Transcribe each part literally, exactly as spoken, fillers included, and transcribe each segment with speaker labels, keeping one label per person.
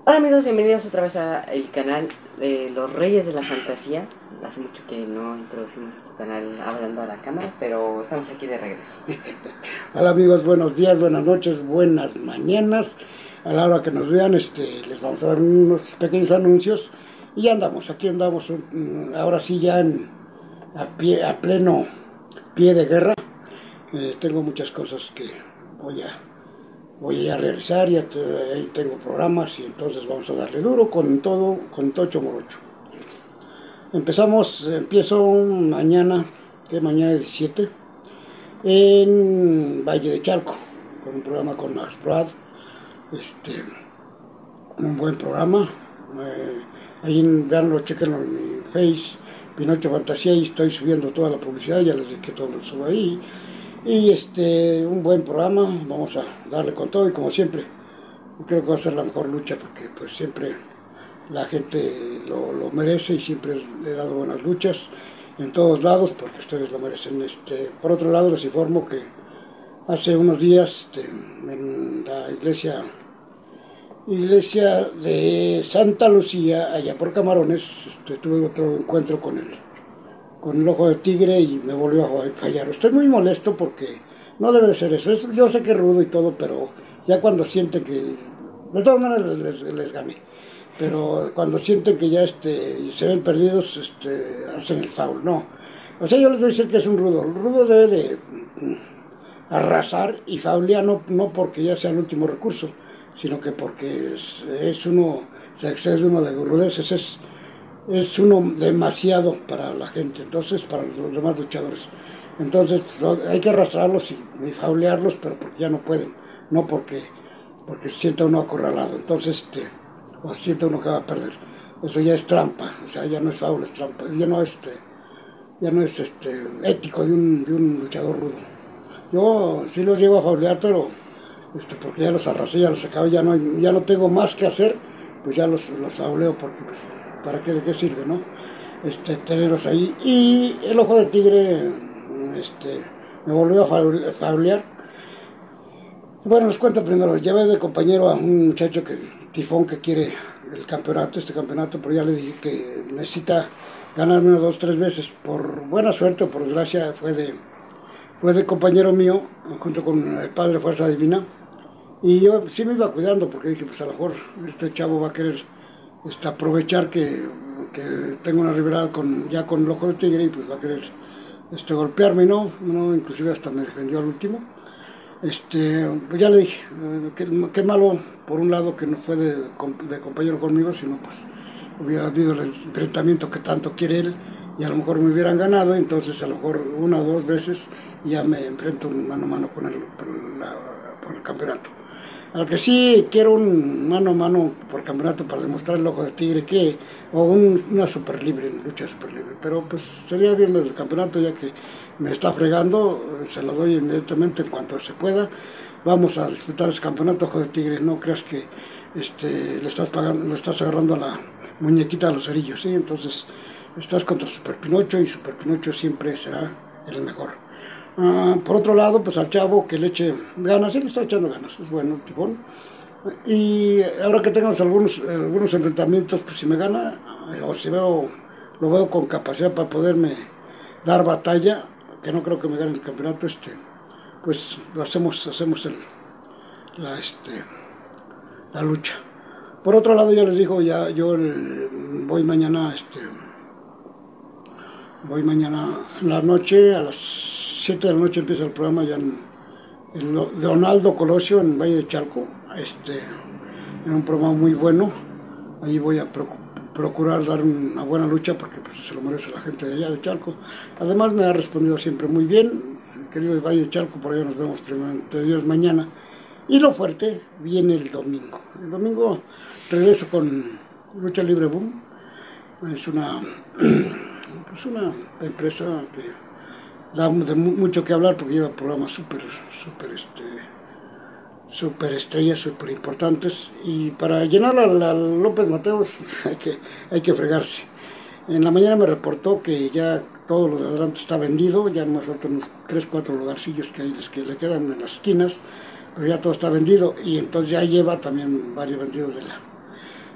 Speaker 1: Hola amigos, bienvenidos otra vez al canal de Los Reyes de la Fantasía. Hace mucho que no introducimos este canal hablando a la cámara, pero estamos aquí de regreso.
Speaker 2: Hola amigos, buenos días, buenas noches, buenas mañanas. A la hora que nos vean, este, les vamos a dar unos pequeños anuncios. Y ya andamos, aquí andamos, ahora sí ya en, a, pie, a pleno pie de guerra. Eh, tengo muchas cosas que voy a, voy a realizar, ya te, ahí tengo programas y entonces vamos a darle duro con todo, con tocho morocho. Empezamos, empiezo mañana, que mañana es diecisiete, en Valle de Chalco, con un programa con Max Brad, este, un buen programa, eh, ahí veanlo, chequenlo en mi Face, Pinocho Fantasía, y estoy subiendo toda la publicidad, ya les dije que todo lo subo ahí, y este, un buen programa, vamos a darle con todo, y como siempre, creo que va a ser la mejor lucha, porque pues siempre la gente lo, lo merece, y siempre he dado buenas luchas en todos lados, porque ustedes lo merecen. Este, por otro lado, les informo que hace unos días este, en la iglesia iglesia de Santa Lucía, allá por Camarones, este, tuve otro encuentro con el, con el ojo de tigre y me volvió a fallar. Estoy muy molesto porque no debe de ser eso. Es, yo sé que es rudo y todo, pero ya cuando sienten que... De todas maneras les, les, les gané. Pero cuando sienten que ya este, se ven perdidos, este, hacen el foul. No. O sea, yo les voy a decir que es un rudo. El rudo debe de arrasar y faulear, no, no porque ya sea el último recurso, sino que porque es, es uno, se excede uno de rudeces, es, es uno demasiado para la gente, entonces para los demás luchadores. Entonces pues, hay que arrastrarlos y, y faulearlos, pero porque ya no pueden, no porque, porque se sienta uno acorralado, entonces este, o se sienta uno que va a perder. Eso ya es trampa, o sea, ya no es faul, es trampa, ya no, este, ya no es este, ético de un, de un luchador rudo. Yo sí los llevo a faulear, pero este, porque ya los arrasé, ya los acabo, ya no, ya no tengo más que hacer, pues ya los, los fauleo, porque pues, ¿para qué, de qué sirve, no? Este, tenerlos ahí. Y el ojo de tigre este, me volvió a faulear. Bueno, les cuento primero, llevé de compañero a un muchacho que, tifón, que quiere el campeonato, este campeonato, pero ya le dije que necesita ganarme unas dos, tres veces. Por buena suerte o por desgracia fue de, fue de compañero mío, junto con el padre Fuerza Divina. Y yo sí me iba cuidando porque dije, pues a lo mejor este chavo va a querer este, aprovechar que, que tengo una rivalidad con, ya con el ojo de tigre, y pues va a querer este, golpearme, ¿no? no inclusive hasta me defendió al último. Este, pues ya le dije, eh, qué, qué malo por un lado que no fue de, de compañero conmigo, sino pues hubiera habido el enfrentamiento que tanto quiere él, y a lo mejor me hubieran ganado, entonces a lo mejor una o dos veces ya me enfrento mano a mano con él por, la, por el campeonato. Al que sí quiero un mano a mano por campeonato para demostrar el ojo de tigre, que, o un, una super libre, lucha super libre, pero pues sería bien el campeonato, ya que me está fregando, se lo doy inmediatamente en cuanto se pueda. Vamos a disputar ese campeonato, ojo de tigre, no creas que este, le estás pagando, le estás agarrando a la muñequita a los cerillos, ¿sí? Entonces estás contra Super Pinocho, y Super Pinocho siempre será el mejor. Uh, por otro lado, pues al chavo que le eche ganas, él le está echando ganas, es bueno el tifón. Y ahora que tengamos algunos, algunos enfrentamientos, pues si me gana, o si veo, lo veo con capacidad para poderme dar batalla, que no creo que me gane el campeonato, este, pues lo hacemos, hacemos el, la, este, la lucha. Por otro lado, ya les digo, ya yo el, voy mañana, este, voy mañana en la noche, a las siete de la noche empieza el programa ya en, en Donaldo Colosio, en Valle de Chalco, este, en un programa muy bueno. Ahí voy a procurar dar una buena lucha, porque pues, se lo merece la gente de allá de Chalco. Además me ha respondido siempre muy bien, querido de Valle de Chalco, por allá nos vemos primero de Dios mañana. Y lo fuerte viene el domingo. El domingo regreso con Lucha Libre Boom. Es una, pues una empresa que da de mucho que hablar, porque lleva programas súper, súper, este, súper estrellas, súper importantes, y para llenar a la López Mateos hay que, hay que fregarse. En la mañana me reportó que ya todo lo de adelante está vendido, ya nos faltan unos tres, cuatro lugarcillos que, hay, que le quedan en las esquinas, pero ya todo está vendido, y entonces ya lleva también varios vendidos de la,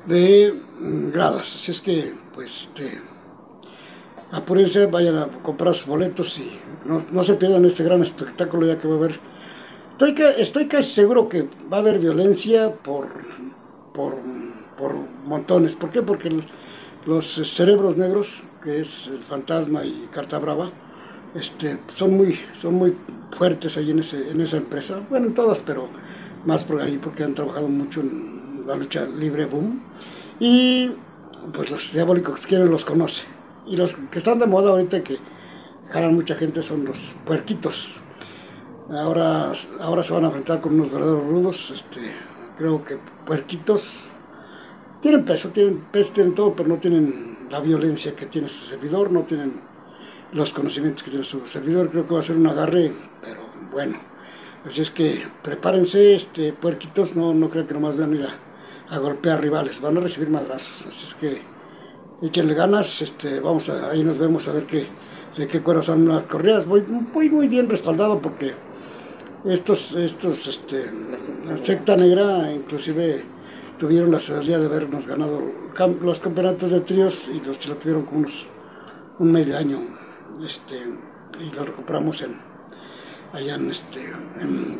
Speaker 2: de gradas. Así es que, pues, este, apúrense, vayan a comprar sus boletos y no, no se pierdan este gran espectáculo ya que va a haber. Estoy, estoy casi seguro que va a haber violencia por, por, por montones. ¿Por qué? Porque el, los cerebros negros, que es el Fantasma y Carta Brava, este, son muy, son muy fuertes ahí en, ese, en esa empresa. Bueno, en todas, pero más por ahí porque han trabajado mucho en la lucha libre, boom. Y pues los diabólicos quienes los conoce. Y los que están de moda ahorita que jalan mucha gente son los puerquitos. Ahora, ahora se van a enfrentar con unos verdaderos rudos. Este, creo que puerquitos tienen peso, tienen peso, tienen todo, pero no tienen la violencia que tiene su servidor, no tienen los conocimientos que tiene su servidor. Creo que va a ser un agarre, pero bueno. Así es que prepárense, este, puerquitos, no, no creo que nomás van a ir a, a golpear rivales, van a recibir madrazos. Así es que échenle ganas, este, vamos a, ahí nos vemos a ver qué, de qué cuero son las correas. Voy, voy muy bien respaldado porque estos, estos, este, la secta negra, inclusive tuvieron la soberanía de habernos ganado los campeonatos de tríos y los lo tuvieron como unos un medio año, este, y lo recuperamos en allá en este en,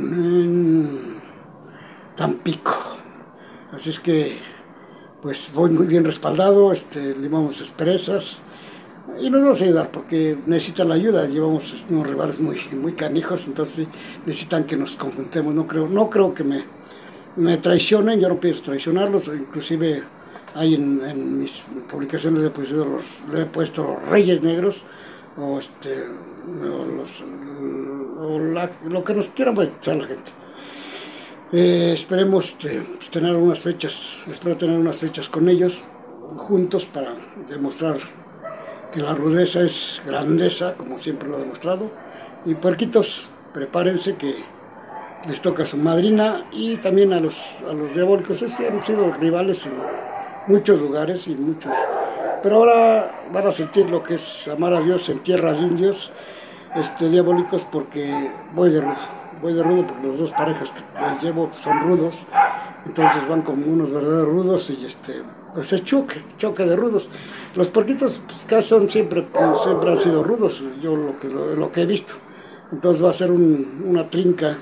Speaker 2: en Tampico. Así es que pues voy muy bien respaldado, este, limamos asperezas y nos vamos a ayudar porque necesitan la ayuda. Llevamos unos rivales muy, muy canijos, entonces necesitan que nos conjuntemos. No creo, no creo que me, me traicionen, yo no pienso traicionarlos, inclusive hay en, en mis publicaciones le he, puesto los, le he puesto los Reyes Negros o este o los, o la, lo que nos quieran bautizar la gente. Eh, esperemos este, pues, tener unas fechas, espero tener unas fechas con ellos juntos para demostrar que la rudeza es grandeza, como siempre lo he demostrado. Y puerquitos, prepárense que les toca su madrina y también a los, a los diabólicos. Es, han sido rivales en muchos lugares y muchos. Pero ahora van a sentir lo que es amar a Dios en tierra de indios, este, diabólicos, porque voy de rudo. Voy de rudo porque las dos parejas que llevo son rudos. Entonces van como unos verdaderos rudos y este, pues es choque, choque de rudos. Los puerquitos pues, casi son siempre, pues, siempre han sido rudos, yo lo que, lo, lo que he visto. Entonces va a ser un, una trinca,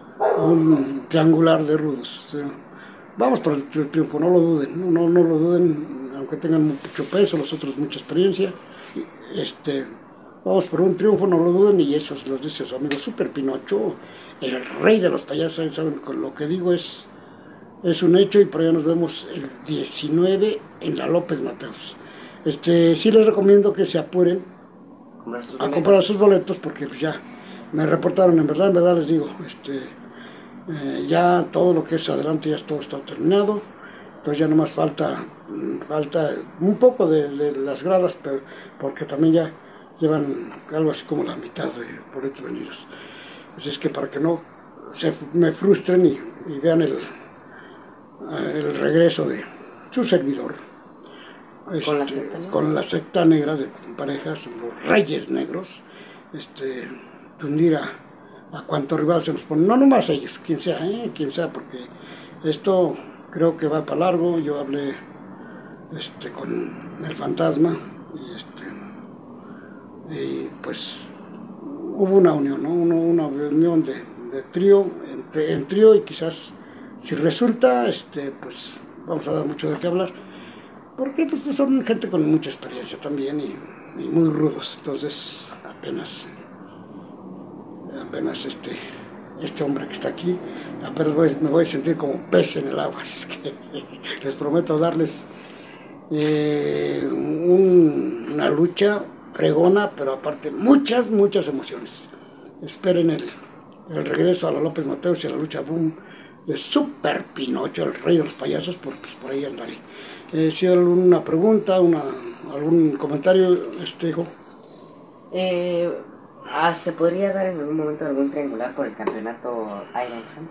Speaker 2: un triangular de rudos. O sea, vamos por el triunfo, no lo duden, no, no, no lo duden, aunque tengan mucho peso, los otros mucha experiencia. Este, vamos por un triunfo, no lo duden, y eso los dice su amigo Super Pinocho, el rey de los payasos. Saben, con lo que digo es, es un hecho, y por allá nos vemos el diecinueve en la López Mateos. Este, sí les recomiendo que se apuren a comprar sus boletos porque pues ya me reportaron, en verdad, en verdad les digo, este, eh, ya todo lo que es adelante ya todo está terminado, entonces ya nomás falta, falta un poco de, de las gradas, pero porque también ya llevan algo así como la mitad de boletos vendidos. Así es que para que no se me frustren y, y vean el, el regreso de su servidor. Este, ¿Con, la secta, ¿no? Con la secta negra de parejas, los Reyes Negros, este, tundir a, a cuanto rival se nos pone, no nomás ellos, quien sea, ¿eh? quien sea, porque esto creo que va para largo. Yo hablé este, con el Fantasma y, este, y pues hubo una unión, ¿no? una, una unión de, de trío, en, en trío, y quizás si resulta, este, pues vamos a dar mucho de qué hablar. Porque pues, pues, son gente con mucha experiencia también y, y muy rudos. Entonces apenas, apenas este, este hombre que está aquí, apenas voy, me voy a sentir como pez en el agua. Así que les prometo darles eh, un, una lucha fregona, pero aparte muchas, muchas emociones. Esperen el, el regreso a la López Mateos y a la lucha boom de Super Pinocho, el rey de los payasos, por, pues, por ahí andaré. Eh, si hay alguna pregunta, una, algún comentario, este hijo.
Speaker 1: Eh, ah, ¿Se podría dar en algún momento algún triangular por el campeonato Iron Hand?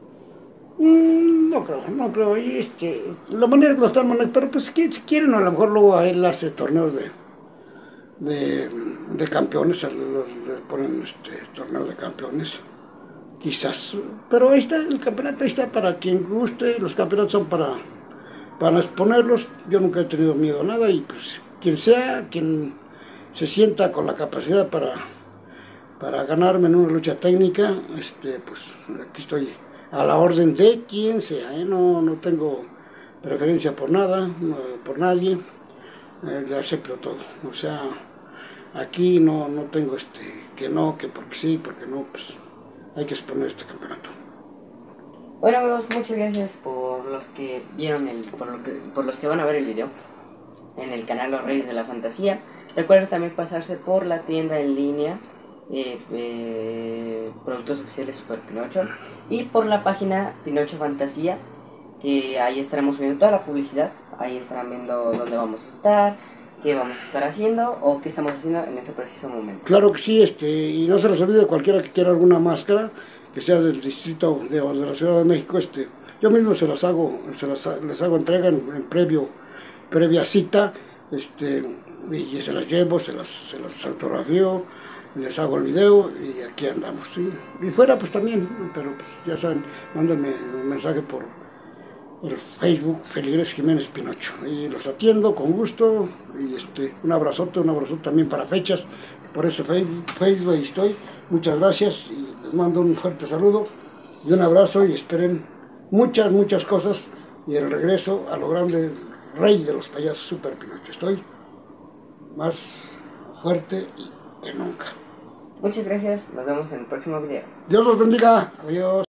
Speaker 2: Mm, no creo, no creo. Y este, la manera que lo están manejando, pero pues si quieren, a lo mejor luego a él hace torneos de, de, de campeones, le ponen este torneo de campeones. Quizás, pero ahí está el campeonato, ahí está para quien guste. Los campeonatos son para, para exponerlos. Yo nunca he tenido miedo a nada y pues quien sea, quien se sienta con la capacidad para, para ganarme en una lucha técnica, este, pues aquí estoy a la orden de quien sea, ¿eh? no, no tengo preferencia por nada, no, por nadie, eh, le acepto todo. O sea, aquí no, no tengo este, que no, que porque sí, porque no, pues hay que exponer este campeonato.
Speaker 1: Bueno amigos, muchas gracias por los que vieron el, por, lo que, por los que van a ver el video en el canal Los Reyes de la Fantasía. Recuerden también pasarse por la tienda en línea eh, eh, Productos Oficiales Super Pinocho y por la página Pinocho Fantasía, que ahí estaremos viendo toda la publicidad. Ahí estarán viendo dónde vamos a estar, qué vamos a estar haciendo o qué estamos haciendo en ese preciso momento.
Speaker 2: Claro que sí, este, y no se les olvide cualquiera que quiera alguna máscara que sea del distrito de, de la Ciudad de México, este, yo mismo se las hago, se las, les hago entrega en, en previo, previa cita, este, y se las llevo, se las, se las autografío, les hago el video y aquí andamos, ¿sí? Y fuera pues también, pero pues ya saben, mándenme un mensaje por el Facebook Feligres Jiménez Pinocho, y los atiendo con gusto, y este, un abrazote, un abrazote también para fechas, por ese Facebook, Facebook ahí estoy. Muchas gracias y les mando un fuerte saludo y un abrazo y esperen muchas, muchas cosas y el regreso a lo grande, rey de los payasos Super Pinocho. Estoy más fuerte que nunca.
Speaker 1: Muchas gracias, nos vemos en el próximo video.
Speaker 2: Dios los bendiga, adiós.